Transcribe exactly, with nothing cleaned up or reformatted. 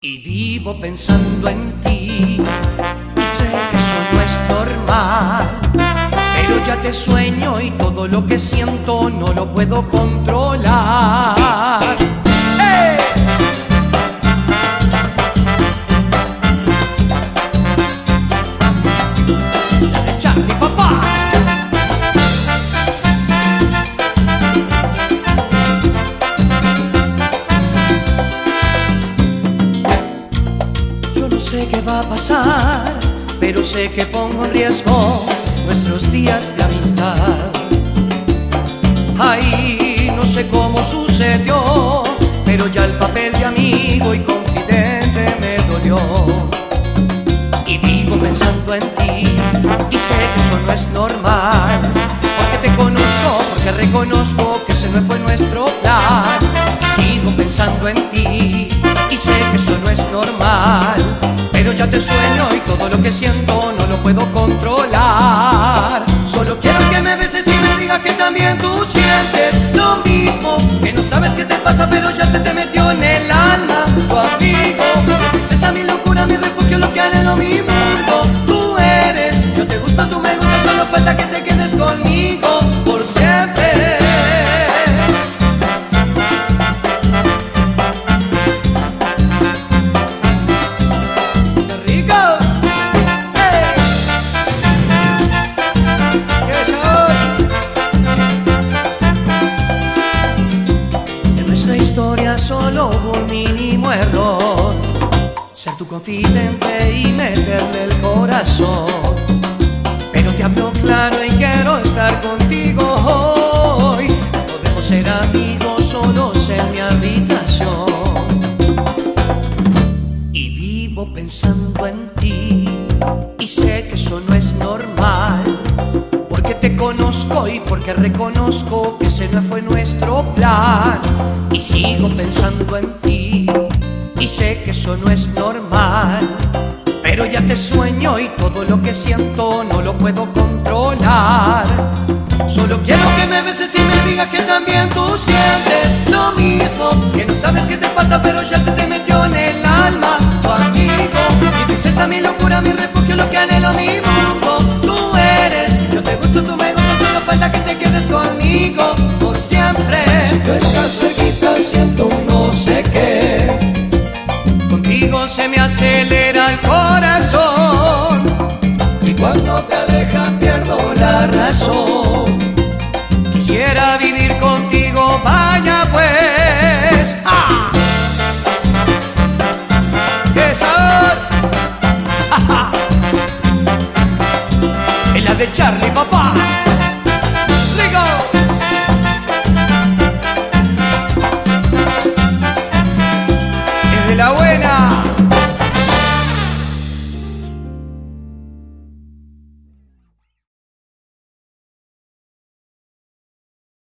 Y vivo pensando en ti, y sé que eso no es normal, pero ya te sueño y todo lo que siento no lo puedo controlar. ¡Hey! La de Charlie, papá. No sé qué va a pasar, pero sé que pongo en riesgo nuestros días de amistad. Ay, no sé cómo sucedió, pero ya el papel de amigo y confidente me dolió. Y vivo pensando en ti, y sé que eso no es normal, porque te conozco, porque reconozco que ese no fue nuestro plan. Y sigo pensando en ti, y sé que eso no es normal, pero ya te sueño y todo lo que siento no lo puedo controlar. Solo quiero que me beses y me digas que también tú sientes lo mismo, que no sabes qué te pasa pero ya se te metió en el alma tu amigo. Dices a mi locura, mi refugio, lo que anhelo, mi mundo. Tú eres, yo te gusto, tú me gustas, solo falta que te quedes conmigo por siempre. Solo hubo un mínimo error, ser tu confidente y meterle el corazón. Pero te hablo claro y quiero estar contigo hoy. Podemos ser amigos solos en mi habitación. Y vivo pensando en ti, y sé que eso no es normal, porque te conozco y porque reconozco que ese no fue nuestro plan. Y sigo pensando en ti, y sé que eso no es normal, pero ya te sueño y todo lo que siento no lo puedo controlar. Solo quiero que me beses y me digas que también tú sientes lo mismo, que no sabes qué te pasa pero ya se te metió en el alma tu amigo. Y dices a mi locura, mi refugio, lo que anhelo, mi mundo. Tú eres, yo te gusto, tú me gustas, solo falta que te quedes conmigo por siempre. Si tú estás cerquita siento un no sé qué, contigo se me acelera el corazón, y cuando te alejas pierdo la razón. Quisiera vivir contigo, vaya pues. ¡Ah! ¡Qué sabor! ¡Ja, ja! Es la de Charlie, papá.